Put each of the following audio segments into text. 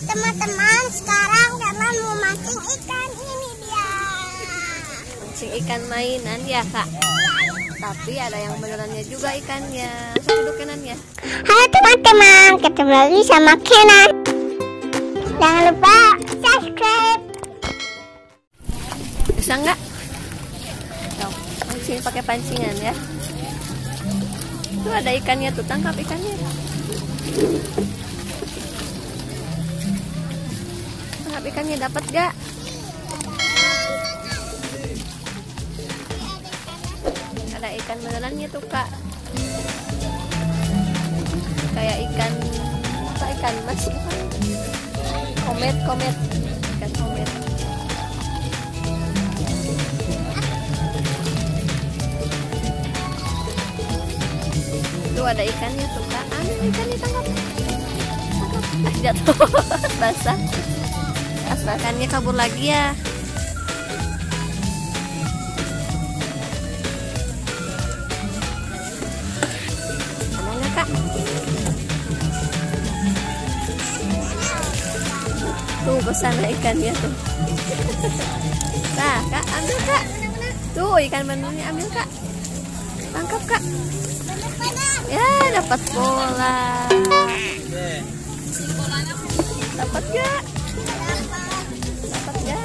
Teman-teman, sekarang Kak mau mancing ikan. Ini dia. Mancing ikan mainan ya kak. Tapi ada yang benerannya juga ikannya. Langsung duduk Kenan ya. Halo teman-teman, ketemu lagi sama Kenan. Jangan lupa subscribe. Bisa nggak? Tuh, mancing pakai pancingan ya. Tuh ada ikannya tuh, tangkap ikannya. Tangkap ikannya, dapat gak? Ada ikan benerannya tuh kak. Kayak ikan apa, ikan mas bukan? Komet ikan komet. Tuh ada ikannya tuh kak. Ikannya tangkap. Jatuh basah. Ikannya kabur lagi ya. Ada nggak kak? Tuh kesana ikannya tuh. Nah kak, ambil kak. Tuh ikan benernya ambil kak. Tangkap kak. Ya dapat bola. Dapat gak? Dapat gak?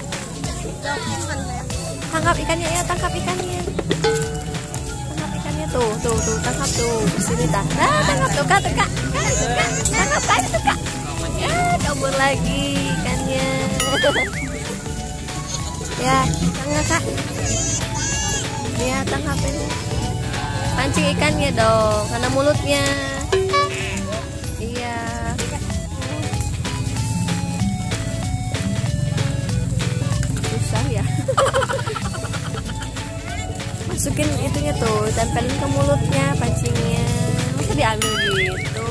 Tangkap ikannya ya, tangkap ikannya. Tangkap ikannya tuh, tangkap tuh. Sini dah. Nah, tangkap tuh kak, kak. Tangkap kak itu kak. Ya, kabur lagi ikannya. Ya, tangkap kak. Ya, tangkapin. Pancing ikannya dong, karena mulutnya. Iya. Susah ya. Masukin itunya tuh, tempelin ke mulutnya pancingnya. Masa diambil gitu?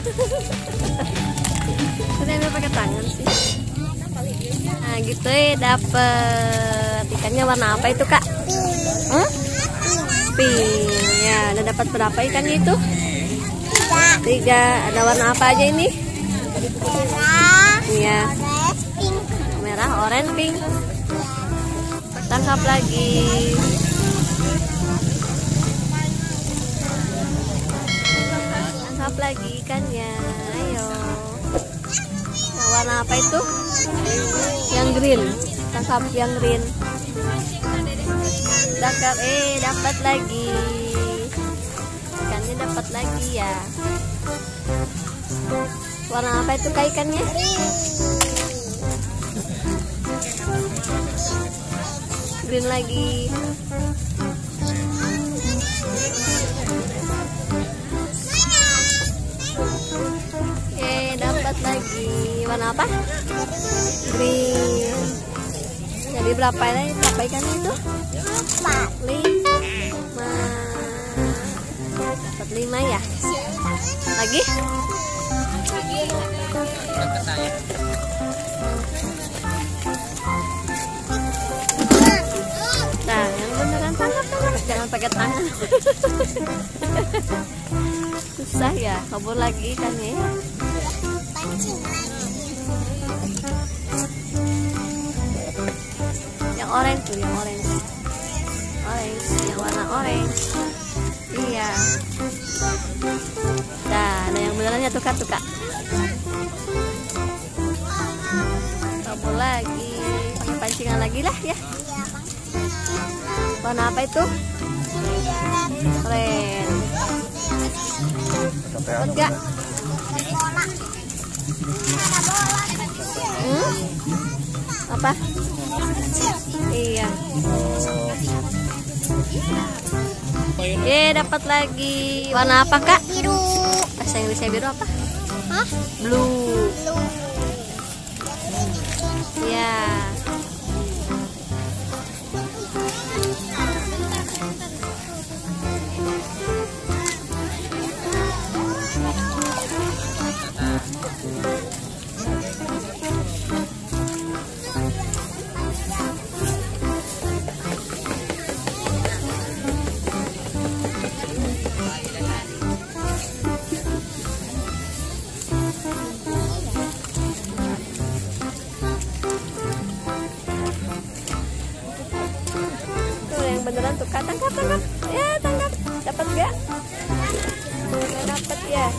Tadi ambil pakai tangan sih. Nah gitu ya, dapet. Ikannya warna apa itu kak? Pink. Ya, udah dapat berapa ikannya itu? 3. Ada warna apa aja ini? Merah, Iya. pink. Merah, oranye, pink. Tangkap lagi. Tangkap lagi ikannya. Ayo. Yang warna apa itu? Yang green. Tangkap yang green. Tangkap, dapat lagi. Ikannya dapat lagi ya. Warna apa itu kak ikannya? Green lagi. Dapat lagi. Warna apa? Green. Jadi berapa ikannya itu? 5. Dapat 5 ya. Lagi? Nah, yang beneran tangkap. Jangan pakai tangan. Susah ya, kabur lagi ikannya ya. Yang orange tuh, yang orange. Yang warna orange. Iya. Nah, ada yang benerannya tuh kak. Kabur lagi. Pakai pancingan lagi lah ya. Warna apa itu? Orange. Enggak. Apa? Iya. Dapat lagi. Warna apa kak? Biru. Bahasa Inggrisnya biru apa? Hah? Blue. Ya. tangkap. Ya, tangkap. Dapat nggak? Nggak dapat ya.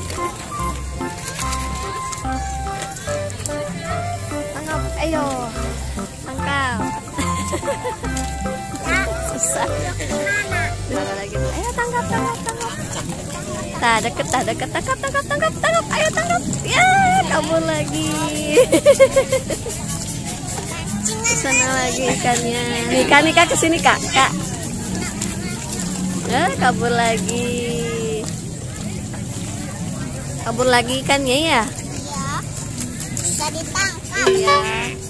Tangkap, ayo. Tangkap. Susah. Mana lagi? Ayo tangkap. Nah, deket. Tangkap. Ayo tangkap. Ya, kabur lagi. Sana lagi ikannya. Nih Kak kesini Kak. Kabur lagi. Kabur lagi ikannya ya? Iya. Bisa ditangkap. Iya.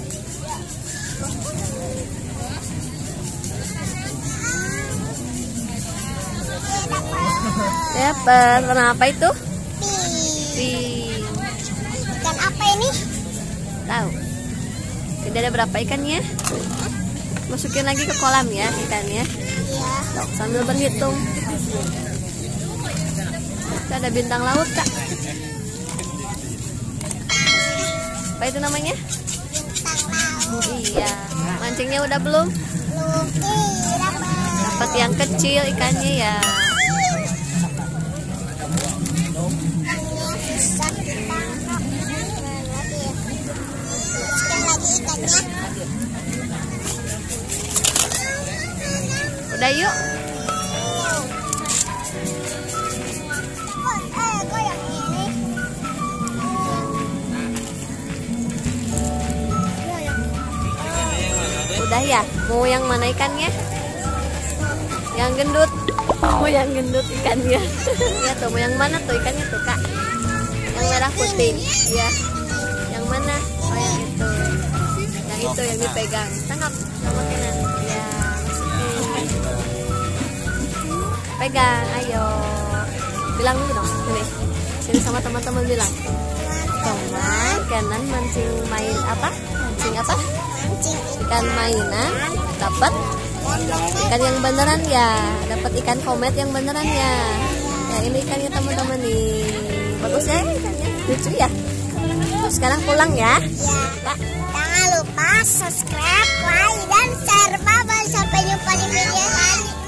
Dapat. Warna apa itu? Pink. Pink. Ikan apa ini? Tahu. Tidak ada berapa ikannya? Masukin lagi ke kolam ya ikannya. Iya. Tuh, sambil berhitung. Itu ada bintang laut Kak. Apa itu namanya? Bintang laut. Iya. Mancingnya udah belum? Belum. Dapat. Dapat yang kecil ikannya ya. Bisa ditangkap. Lagi ya. Masukin lagi ikannya. Udah yuk. Kok yang ini? Udah ya. Mau yang mana ikannya? Yang gendut. Oh, yang gendut ikannya. Ya tuh, mau yang mana tuh ikannya tuh Kak? Yang merah putih. Ya. Yang mana? Oh, yang itu. Yang itu yang dipegang. Tangkap sama kanan. Ya, masukin. Pegang, ayo. Bilang dulu dong. Sini sama teman-teman bilang. Teman kanan mancing main apa? Mancing apa? Mancing Ikan mainan. Dapat ikan yang beneran ya. Dapat ikan komet yang beneran ya. Ya ini ikannya teman-teman nih. Bagus ya ikannya. Lucu ya. Terus sekarang pulang ya. Ya, jangan lupa subscribe, like, dan share. Bye-bye. Sampai jumpa di video selanjutnya.